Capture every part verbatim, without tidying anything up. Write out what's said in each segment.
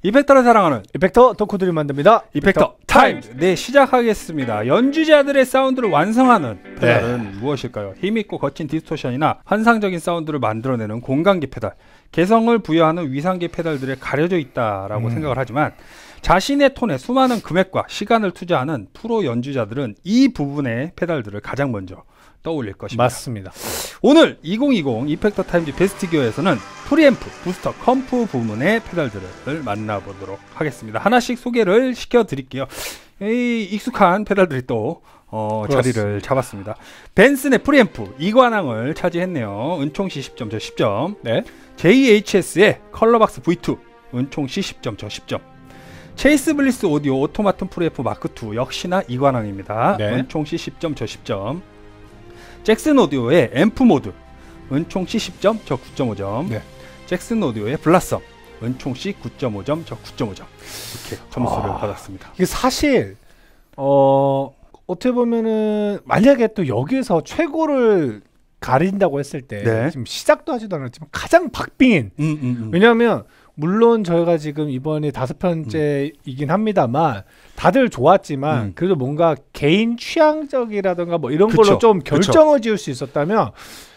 이펙터를 사랑하는 이펙터 덕후들이 만듭니다. 이펙터, 이펙터 타임즈. 네, 시작하겠습니다. 연주자들의 사운드를 완성하는 페달은 네. 무엇일까요? 힘있고 거친 디스토션이나 환상적인 사운드를 만들어내는 공간기 페달, 개성을 부여하는 위상기 페달들에 가려져 있다라고 음. 생각을 하지만 자신의 톤에 수많은 금액과 시간을 투자하는 프로 연주자들은 이 부분의 페달들을 가장 먼저 떠올릴 것입니다. 맞습니다. 오늘 이천이십 이펙터 타임즈 베스트 기어에서는 프리앰프, 부스터, 컴프 부문의 페달들을 만나보도록 하겠습니다. 하나씩 소개를 시켜드릴게요. 이 익숙한 페달들이 또 어, 자리를 잡았습니다. 벤슨의 프리앰프 이관왕을 차지했네요. 은총시 십 점, 저 십 점. 네. 제이에이치에스의 컬러박스 브이 투 은총시 십 점, 저 십 점. 체이스 블리스 오디오 오토마톤 프리앰프 마크 투 역시나 이관왕입니다. 네. 은총시 십 점, 저 십 점. 잭슨 오디오의 앰프 모드 은총시 십 점, 저 구 점 오 점. 네. 잭슨 오디오의 블라썸 은총시 구 점 오 점, 저 구 점 오 점. 이렇게 점수를 아, 받았습니다. 이게 사실 어, 어떻게 보면은 만약에 또 여기서 최고를 가린다고 했을 때 네. 지금 시작도 하지도 않았지만 가장 박빙인 음, 음, 음. 왜냐하면 물론 저희가 지금 이번에 다섯 편째이긴 합니다만 다들 좋았지만 음. 그래도 뭔가 개인 취향적이라든가 뭐 이런 그쵸, 걸로 좀 결정을 그쵸. 지을 수 있었다면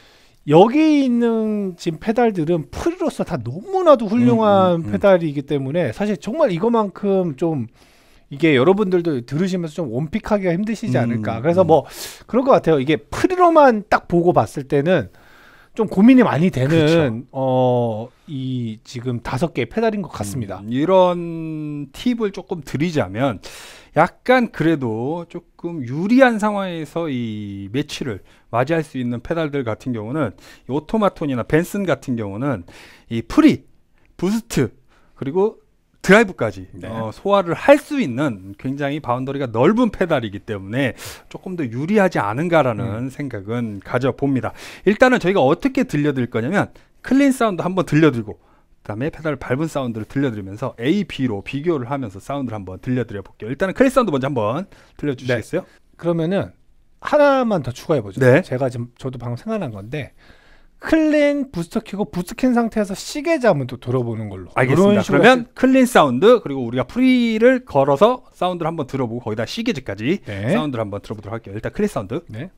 여기 있는 지금 페달들은 프리로서 다 너무나도 훌륭한 음, 음, 음. 페달이기 때문에 사실 정말 이거만큼 좀 이게 여러분들도 들으시면서 좀 원픽하기가 힘드시지 않을까. 음, 그래서 음. 뭐 그런 것 같아요. 이게 프리로만 딱 보고 봤을 때는 좀 고민이 많이 되는 어, 이 지금 다섯 개의 페달인 것 같습니다. 음, 이런 팁을 조금 드리자면 약간 그래도 조금 유리한 상황에서 이 매치를 맞이할 수 있는 페달들 같은 경우는 이 오토마톤이나 벤슨 같은 경우는 이 프리, 부스트 그리고 드라이브까지 네. 어, 소화를 할 수 있는 굉장히 바운더리가 넓은 페달이기 때문에 조금 더 유리하지 않은가라는 음. 생각은 가져봅니다. 일단은 저희가 어떻게 들려드릴 거냐면 클린 사운드 한번 들려드리고 그 다음에 페달 밟은 사운드를 들려드리면서 A, B로 비교를 하면서 사운드를 한번 들려드려 볼게요. 일단은 클린 사운드 먼저 한번 들려주시겠어요? 네. 그러면은 하나만 더 추가해보죠. 네. 제가 지금 저도 방금 생각난 건데 클린 부스터 켜고 부스트 켠 상태에서 시계자 한번 또 들어보는 걸로. 알겠습니다. 그러면 시... 클린 사운드 그리고 우리가 프리를 걸어서 사운드를 한번 들어보고 거기다 시계즈까지 네. 사운드를 한번 들어보도록 할게요. 일단 클린 사운드. 네.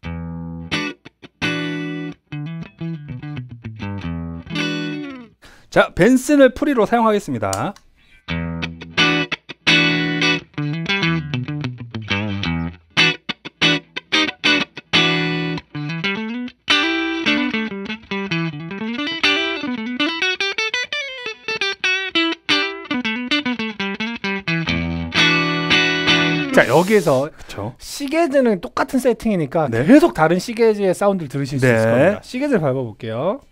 자, 벤슨을 프리로 사용하겠습니다. 자, 여기에서 그쵸. 시계즈는 똑같은 세팅이니까 네. 계속 다른 시계즈의 사운드를 들으실 수 네. 있을 겁니다. 시계즈를 밟아볼게요.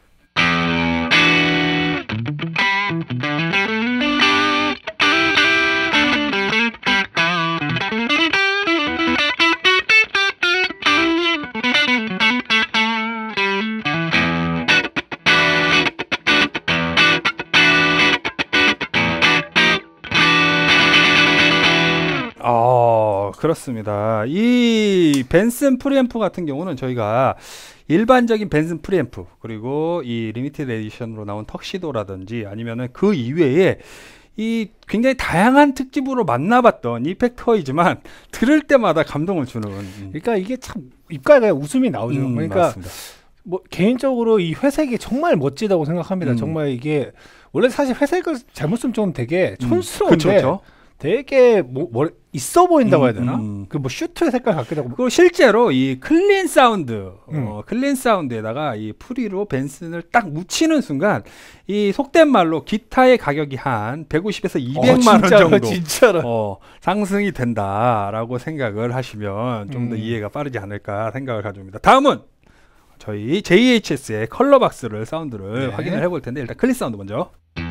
어, 그렇습니다. 이 벤슨 프리앰프 같은 경우는 저희가 일반적인 벤슨 프리앰프 그리고 이 리미티드 에디션으로 나온 턱시도라든지 아니면은 그 이외에 이 굉장히 다양한 특집으로 만나봤던 이펙터이지만 들을 때마다 감동을 주는. 그러니까 이게 참 입가에 웃음이 나오죠. 음, 그러니까 맞습니다. 뭐 개인적으로 이 회색이 정말 멋지다고 생각합니다. 음. 정말 이게 원래 사실 회색을 잘못 쓰면 좀 되게 촌스러운데. 음, 그쵸, 그쵸. 되게 뭐, 뭐 있어 보인다고 음, 해야 되나? 음. 그 뭐 슈트의 색깔 같기도 하고. 그리고 실제로 이 클린 사운드, 음. 어, 클린 사운드에다가 이 프리로 벤슨을 딱 묻히는 순간 이 속된 말로 기타의 가격이 한 백오십에서 이백만 원 정도 진짜로. 어, 상승이 된다라고 생각을 하시면 좀 더 음. 이해가 빠르지 않을까 생각을 가져옵니다. 다음은 저희 제이에이치에스의 컬러박스를 사운드를 네. 확인을 해볼 텐데 일단 클린 사운드 먼저.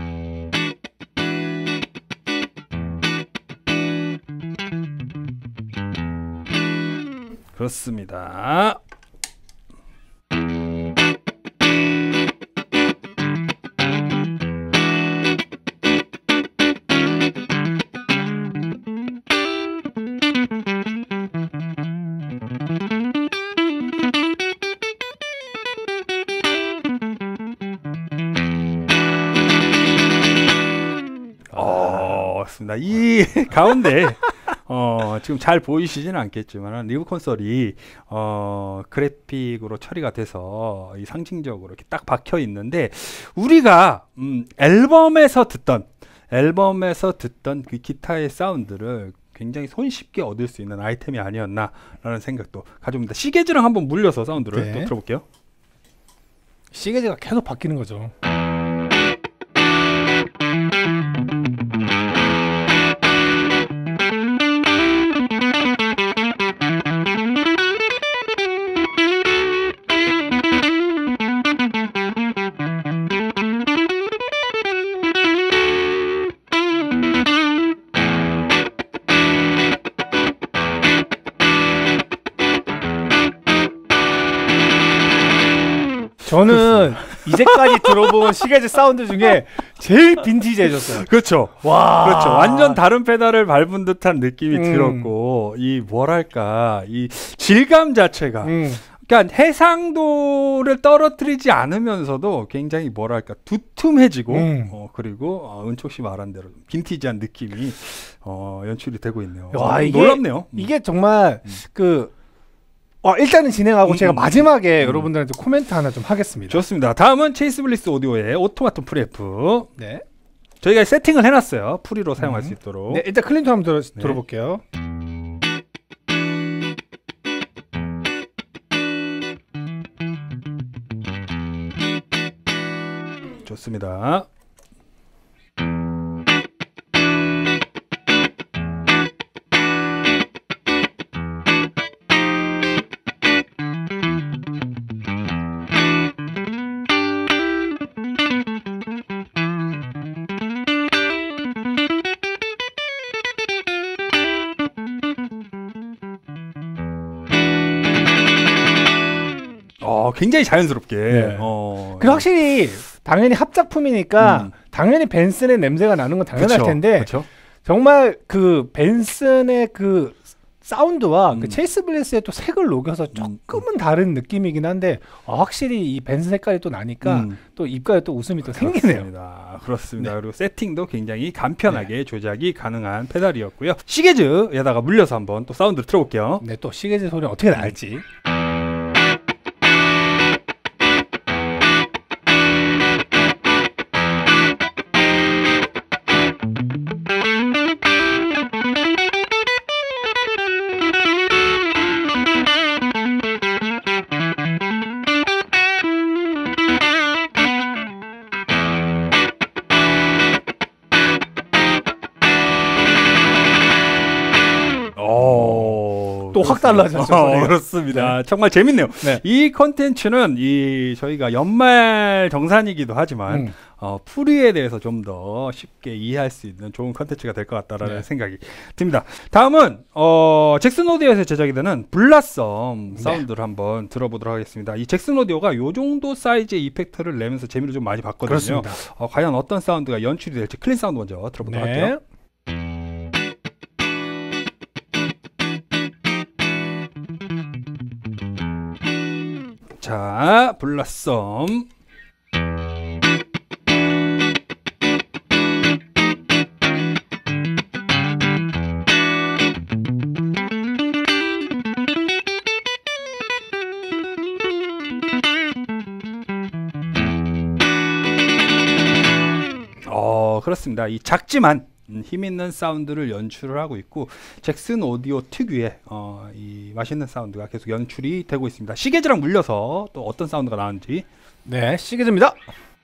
그렇습니다. 그렇습니다. 이 가운데 어, 지금 잘 보이시지는 않겠지만 리브 콘솔이 어, 그래픽으로 처리가 돼서 이 상징적으로 이렇게 딱 박혀 있는데 우리가 음, 앨범에서 듣던 앨범에서 듣던 그 기타의 사운드를 굉장히 손쉽게 얻을 수 있는 아이템이 아니었나라는 생각도 가져옵니다. 시계즈랑 한번 물려서 사운드를 네. 또 들어볼게요. 시계제가 계속 바뀌는 거죠. 저는 이제까지 들어본 시계제 사운드 중에 제일 빈티지해졌어요. 그렇죠. 와, 그렇죠. 완전 다른 페달을 밟은 듯한 느낌이 음. 들었고 이 뭐랄까 이 질감 자체가 음. 그러니까 해상도를 떨어뜨리지 않으면서도 굉장히 뭐랄까 두툼해지고 음. 어, 그리고 어, 은촉 씨 말한 대로 빈티지한 느낌이 어, 연출이 되고 있네요. 와, 어, 이게- 놀랍네요. 음. 이게 정말 음. 그 어, 일단은 진행하고 음, 제가 음, 마지막에 음. 여러분들한테 코멘트 하나 좀 하겠습니다. 좋습니다. 다음은 체이스 블리스 오디오의 오토마톤 프리앰프. 네. 저희가 세팅을 해놨어요. 프리로 사용할 음. 수 있도록. 네, 일단 클린톤 한번 들어, 네. 들어볼게요. 좋습니다. 어, 굉장히 자연스럽게. 네. 어, 그 확실히 당연히 합작품이니까 음. 당연히 벤슨의 냄새가 나는 건 당연할 그쵸, 텐데 그쵸? 정말 그 벤슨의 그 사운드와 음. 그 체이스 블리스의 또 색을 녹여서 조금은 다른 느낌이긴 한데 어, 확실히 이 벤슨 색깔이 또 나니까 음. 또 입가에 또 웃음이 또 생기네요. 그렇습니다. 그렇습니다. 네. 그리고 세팅도 굉장히 간편하게 조작이 가능한 페달이었고요. 시계즈에다가 물려서 한번 또 사운드를 틀어볼게요. 네, 또 시계제 소리는 어떻게 날지. 또 확 달라졌죠, 어, 소리가. 그렇습니다. 정말 재밌네요. 네. 이 컨텐츠는 이 저희가 연말 정산이기도 하지만 음. 어, 프리에 대해서 좀 더 쉽게 이해할 수 있는 좋은 컨텐츠가 될 것 같다라는 네. 생각이 듭니다. 다음은 어, 잭슨 오디오에서 제작이 되는 블라썸 네. 사운드를 한번 들어보도록 하겠습니다. 이 잭슨 오디오가 요 정도 사이즈의 이펙트를 내면서 재미를 좀 많이 봤거든요. 그렇습니다. 어, 과연 어떤 사운드가 연출이 될지 클린 사운드 먼저 들어보도록 네. 할게요. 자, 블라썸. 어, 그렇습니다. 이 작지만 음, 힘 있는 사운드를 연출을 하고 있고 잭슨 오디오 특유의 어, 이 맛있는 사운드가 계속 연출이 되고 있습니다. 시계즈랑 물려서 또 어떤 사운드가 나오는지. 네, 시계제입니다.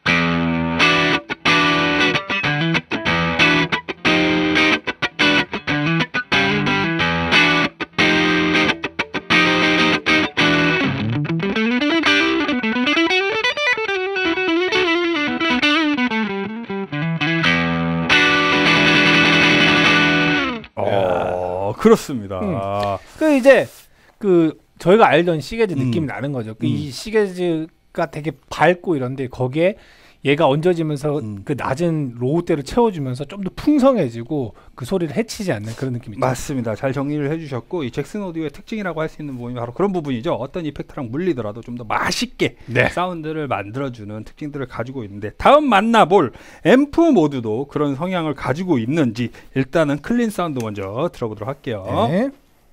어, 그렇습니다. 음. 그 이제 그 저희가 알던 시계즈 느낌이 음. 나는 거죠. 그 음. 이 시계즈가 되게 밝고 이런데 거기에 얘가 얹어지면서 음. 그 낮은 로우대를 채워주면서 좀 더 풍성해지고 그 소리를 해치지 않는 그런 느낌이죠. 맞습니다. 잘 정리를 해주셨고 이 잭슨 오디오의 특징이라고 할 수 있는 부분이 바로 그런 부분이죠. 어떤 이펙트랑 물리더라도 좀 더 맛있게 네. 사운드를 만들어주는 특징들을 가지고 있는데 다음 만나볼 앰프 모드도 그런 성향을 가지고 있는지 일단은 클린 사운드 먼저 들어보도록 할게요. 네.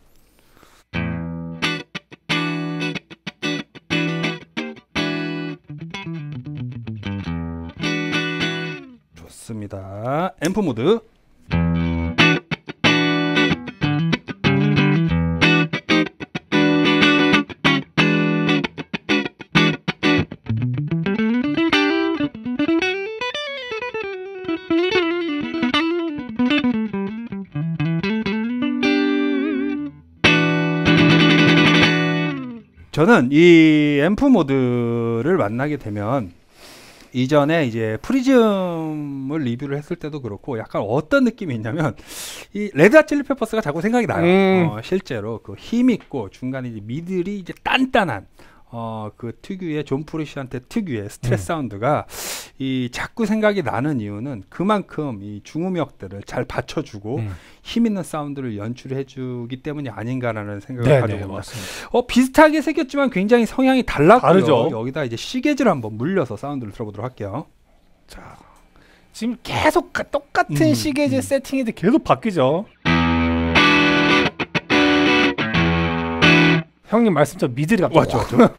좋습니다. 앰프 모드. 저는 이 앰프 모드를 만나게 되면 이전에 이제 프리즘을 리뷰를 했을 때도 그렇고 약간 어떤 느낌이 있냐면 이 레드핫 칠리 페퍼스가 자꾸 생각이 나요. 음. 어, 실제로 그 힘 있고 중간에 이제 미들이 이제 단단한 어, 그 특유의 존 프루시한테 특유의 스트레스 음. 사운드가 이 자꾸 생각이 나는 이유는 그만큼 이 중음역들을 잘 받쳐주고 음. 힘 있는 사운드를 연출해주기 때문이 아닌가라는 생각을 네네, 가져봅니다. 맞습니다. 어, 비슷하게 생겼지만 굉장히 성향이 달랐고요. 다르죠. 여기다 이제 시계질 한번 물려서 사운드를 들어보도록 할게요. 자, 지금 계속 가, 똑같은 음, 시계질 음. 세팅인데 계속 바뀌죠. 형님 말씀처럼 미들이 갑자기 맞죠, 맞죠.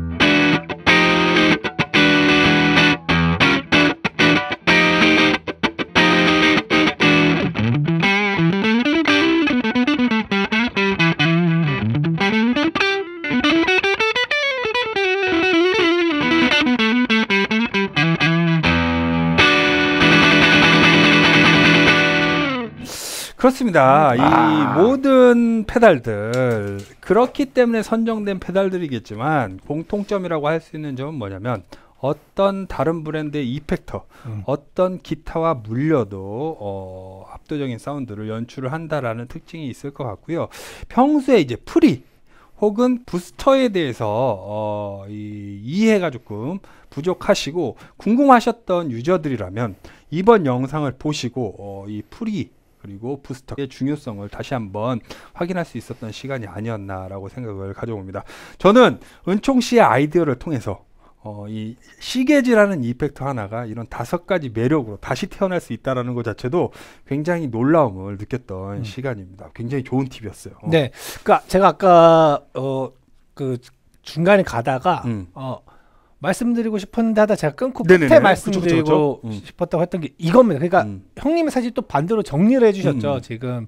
그렇습니다. 이 아. 모든 페달들 그렇기 때문에 선정된 페달들이겠지만 공통점이라고 할 수 있는 점은 뭐냐면 어떤 다른 브랜드의 이펙터, 음. 어떤 기타와 물려도 어, 압도적인 사운드를 연출을 한다라는 특징이 있을 것 같고요. 평소에 이제 프리 혹은 부스터에 대해서 어, 이 이해가 조금 부족하시고 궁금하셨던 유저들이라면 이번 영상을 보시고 어, 이 프리 그리고 부스터의 중요성을 다시 한번 확인할 수 있었던 시간이 아니었나라고 생각을 가져봅니다. 저는 은총 씨의 아이디어를 통해서 어, 이 시계지라는 이펙트 하나가 이런 다섯 가지 매력으로 다시 태어날 수 있다는 것 자체도 굉장히 놀라움을 느꼈던 음. 시간입니다. 굉장히 좋은 팁이었어요. 어. 네, 그러니까 제가 아까 어, 그 중간에 가다가 음. 어, 말씀드리고 싶었는데 하다 제가 끊고 네네네. 끝에 말씀드리고 그쵸, 그쵸, 그쵸. 싶었다고 했던 게 이겁니다. 그러니까 음. 형님이 사실 또 반대로 정리를 해주셨죠. 음. 지금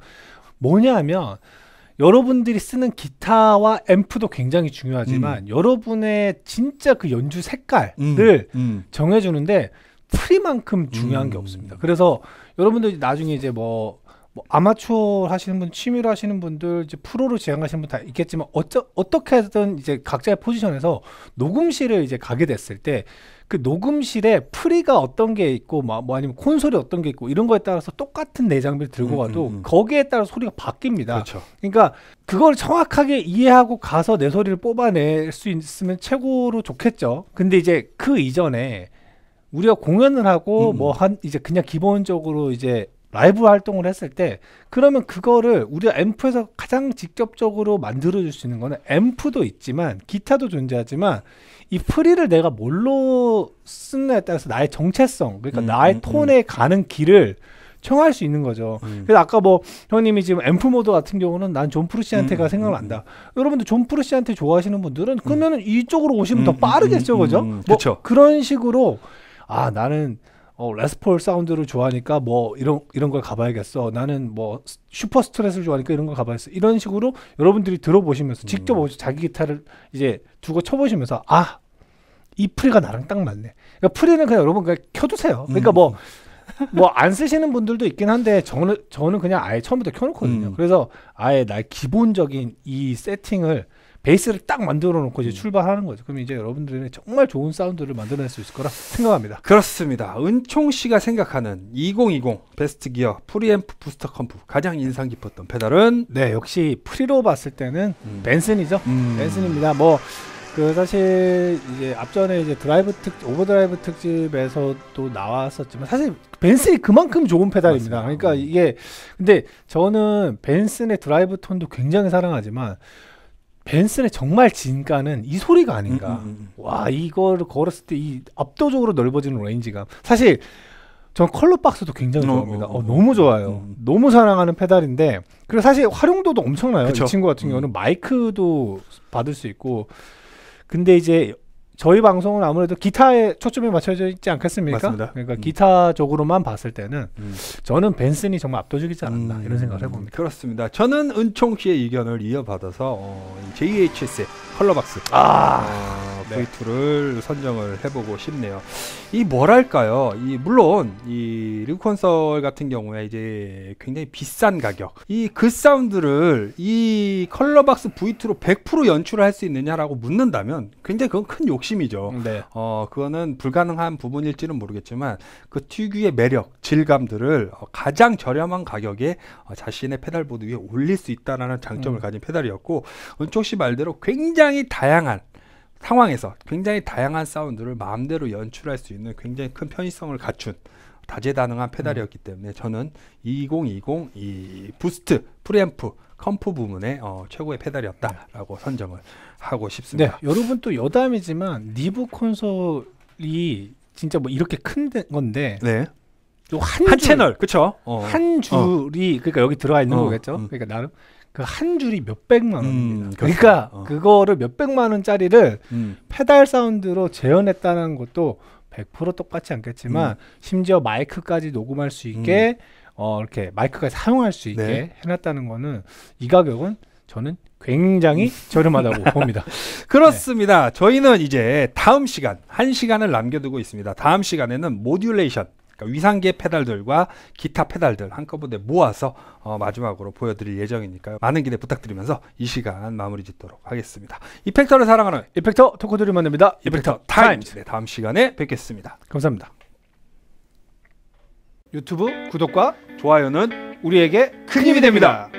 뭐냐면 여러분들이 쓰는 기타와 앰프도 굉장히 중요하지만 음. 여러분의 진짜 그 연주 색깔을 음. 음. 정해주는데 프리만큼 중요한 음. 게 없습니다. 그래서 여러분들이 나중에 이제 뭐 뭐 아마추어 하시는 분, 취미로 하시는 분들, 이제 프로로 지향하시는 분 다 있겠지만 어쩌, 어떻게든 이제 각자의 포지션에서 녹음실을 이제 가게 됐을 때 그 녹음실에 프리가 어떤 게 있고 뭐, 뭐 아니면 콘솔이 어떤 게 있고 이런 거에 따라서 똑같은 내장비를 들고 가도 음, 음, 음. 거기에 따라 소리가 바뀝니다. 그렇죠. 그러니까 그걸 정확하게 이해하고 가서 내 소리를 뽑아낼 수 있으면 최고로 좋겠죠. 근데 이제 그 이전에 우리가 공연을 하고 뭐 한 이제 그냥 기본적으로 이제 라이브 활동을 했을 때 그러면 그거를 우리가 앰프에서 가장 직접적으로 만들어줄 수 있는 거는 앰프도 있지만 기타도 존재하지만 이 프리를 내가 뭘로 쓰느냐에 따라서 나의 정체성 그러니까 음, 나의 음, 톤에 음. 가는 길을 청할 수 있는 거죠. 음. 그래서 아까 뭐 형님이 지금 앰프 모드 같은 경우는 난 존 프루시한테가 음, 생각난다. 음, 여러분들 존 프루시한테 좋아하시는 분들은 그러면은 음. 이쪽으로 오시면 음, 더 빠르겠죠, 음, 그죠? 음, 뭐 그쵸. 그런 식으로 아 나는 어, 레스폴 사운드를 좋아하니까 뭐 이런 이런 걸 가봐야겠어. 나는 뭐 슈퍼 스트레스를 좋아하니까 이런 걸 가봐야겠어. 이런 식으로 여러분들이 들어보시면서 음. 직접 자기 기타를 이제 두고 쳐보시면서 아, 이 프리가 나랑 딱 맞네. 그러니까 프리는 그냥 여러분 그냥 켜두세요. 그러니까 뭐 뭐 안 쓰시는 분들도 있긴 한데 저는 저는 그냥 아예 처음부터 켜놓거든요. 음. 그래서 아예 나의 기본적인 이 세팅을 베이스를 딱 만들어 놓고 이제 음. 출발하는 거죠. 그럼 이제 여러분들은 정말 좋은 사운드를 만들어낼 수 있을 거라 생각합니다. 그렇습니다. 은총 씨가 생각하는 이천이십 베스트 기어 프리앰프 부스터 컴프 가장 인상 깊었던 페달은 네 역시 프리로 봤을 때는 음. 벤슨이죠. 음. 벤슨입니다. 뭐 그 사실 이제 앞전에 이제 드라이브 특 오버드라이브 특집에서도 나왔었지만 사실 벤슨이 그만큼 좋은 페달입니다. 맞습니다. 그러니까 이게 근데 저는 벤슨의 드라이브 톤도 굉장히 사랑하지만 벤슨의 정말 진가는 이 소리가 아닌가. 음, 음, 음. 와, 이거를 걸었을 때 이 압도적으로 넓어지는 레인지감. 사실 전 컬러 박스도 굉장히 어, 좋아합니다. 어, 어, 어, 너무 좋아요. 음. 너무 사랑하는 페달인데 그리고 사실 활용도도 엄청나요. 그쵸? 이 친구 같은 음. 경우는 마이크도 받을 수 있고. 근데 이제 저희 방송은 아무래도 기타에 초점이 맞춰져 있지 않겠습니까? 맞습니다. 그러니까 음. 기타적으로만 봤을 때는 음. 저는 벤슨이 정말 압도적이지 않았나 음. 이런 생각을 해봅니다. 그렇습니다. 저는 은총 씨의 의견을 이어받아서 어, 제이에이치에스의 컬러박스 아, 어, 네. 브이투를 선정을 해보고 싶네요. 이 뭐랄까요? 이 물론 이 리그 콘솔 같은 경우에 이제 굉장히 비싼 가격, 이 그 사운드를 이 컬러박스 브이투로 백 퍼센트 연출을 할 수 있느냐라고 묻는다면 굉장히 그건 큰 욕심이죠. 네. 어 그거는 불가능한 부분일지는 모르겠지만 그 특유의 매력, 질감들을 어, 가장 저렴한 가격에 어, 자신의 페달보드 위에 올릴 수 있다라는 장점을 음. 가진 페달이었고, 은총 씨 말대로 굉장히 다양한 상황에서 굉장히 다양한 사운드를 마음대로 연출할 수 있는 굉장히 큰 편의성을 갖춘 다재다능한 페달이었기 때문에 저는 이천이십 이 부스트, 프리앰프, 컴프 부문의 어, 최고의 페달이었다라고 네. 선정을 하고 싶습니다. 네, 여러분 또 여담이지만 리브 콘솔이 진짜 뭐 이렇게 큰 건데 네. 또 한 한 채널, 그렇죠? 어. 한 줄이 어. 그러니까 여기 들어가 있는 어. 거겠죠. 음. 그러니까 나름 그 한 줄이 몇백만 원입니다. 음, 그러니까 어. 그거를 몇백만 원짜리를 음. 페달 사운드로 재현했다는 것도 백 퍼센트 똑같지 않겠지만 음. 심지어 마이크까지 녹음할 수 있게 음. 어, 이렇게 마이크까지 사용할 수 있게 네. 해놨다는 거는 이 가격은 저는 굉장히 저렴하다고 봅니다. 그렇습니다. 네. 저희는 이제 다음 시간 한 시간을 남겨두고 있습니다. 다음 시간에는 모듈레이션, 그러니까 위상계 페달들과 기타 페달들 한꺼번에 모아서 어, 마지막으로 보여드릴 예정이니까요. 많은 기대 부탁드리면서 이 시간 마무리 짓도록 하겠습니다. 이펙터를 사랑하는 이펙터 토크들이 만듭니다. 이펙터 타임즈. 네, 다음 시간에 뵙겠습니다. 감사합니다. 유튜브 구독과 좋아요는 우리에게 큰 힘이 됩니다.